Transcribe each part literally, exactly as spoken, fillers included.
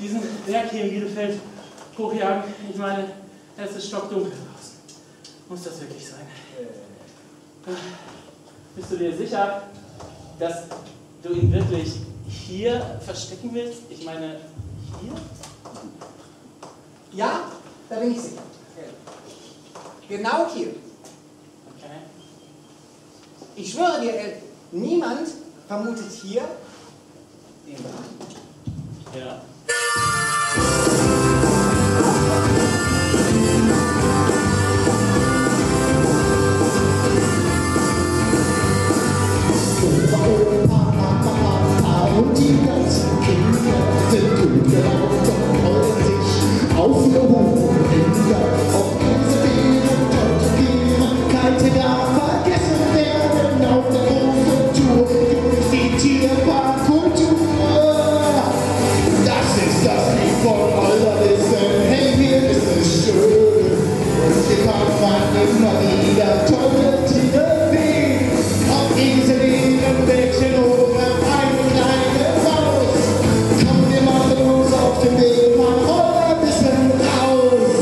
diesen Berg hier in Bielefeld hochjagen. Ich meine, es ist stockdunkel draußen. Muss das wirklich sein? Bist du dir sicher, dass du ihn wirklich hier verstecken willst? Ich meine, hier? Ja, da bin ich sicher. Genau hier. Okay. Ich schwöre dir, El, niemand vermutet hier den Drachen. Ja. Und die ganzen Kinder sind gut gelaunt und freuen sich auf ihr Hunger. Ob diese Bären dort gehen, kalte gar vergessen werden auf der großen Tour durch die Tierparkkultur. Das ist das Lied von Alderwissen. Hey, hier ist es schön. Und hier kann man immer wieder tolle Tiere sehen. Ob diese Bären, Mädchen oder eine kleine Maus. Komm, wir machen uns auf den Weg von Alderwissen raus.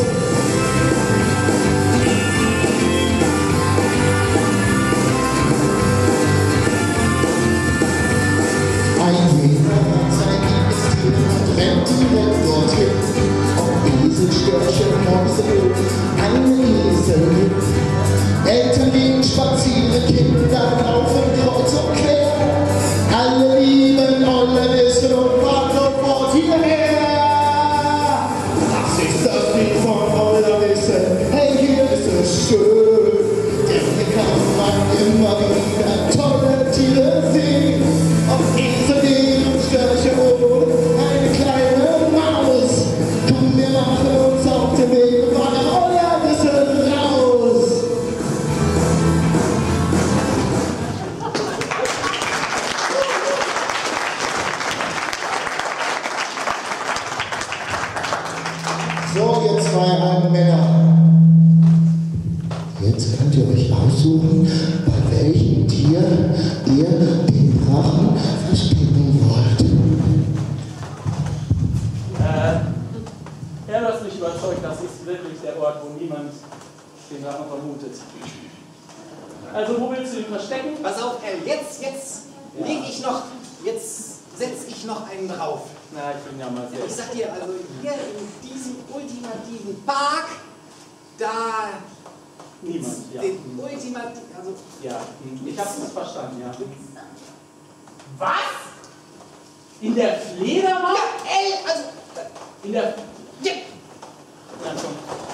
Ein Jäger hat sein liebes Tier und rennt direkt dorthin. Ob Esel, Störche, Mäuse, eine Esel. Eltern gehen spazieren, Kinder laufen kreuz und quer. Alle lieben Alderwissen und fahren sofort hierher. Das ist das Lied von Alderwissen. Hey, hier ist es schön. Denn hier kann man immer wieder tolle Tiere sehen. Ob Esel, Bären, Störche oder eine kleine Maus. Komm, wir machen uns auf den Weg von Alderwissen raus. So, ihr zwei alten Männer. Jetzt könnt ihr euch aussuchen, bei welchem Tier ihr den Drachen verstecken wollt. Äh, ja, du hast mich überzeugt, das ist wirklich der Ort, wo niemand den Drachen vermutet. Also, wo willst du ihn verstecken? Pass auf, El, jetzt, jetzt Ja. leg ich noch, jetzt setze ich noch einen drauf. Na, ich bin ja mal sehr. Ich sag dir, also hier in diesem ultimativen Park, da Niemand, ja. den ultimativen, also Ja, ich hab's nicht verstanden, ja. Was? In der Fledermaus? ja, El, also In der. ja, Na schon.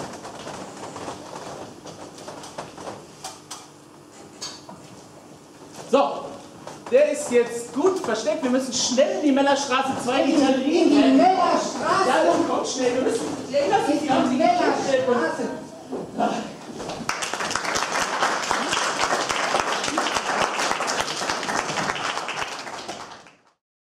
So, der ist jetzt gut versteckt. Wir müssen schnell in die Mellerstraße zwei Liter in die rennen. Mellerstraße. Ja, dann kommt schnell. Wir müssen. Erinnert sich, wir haben sie gekriegt. Mellerstraße.